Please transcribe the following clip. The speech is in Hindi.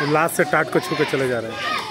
लास्ट से टाट को छू के चले जा रहे हैं।